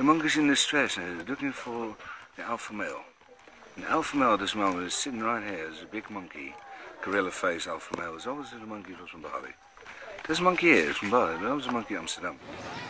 The monkey's in distress and is looking for the alpha male. And the alpha male at this moment is sitting right here. There's a big monkey, gorilla face alpha male. There's always a monkey from Bali. This monkey here is from Bali, but that was a monkey in Amsterdam.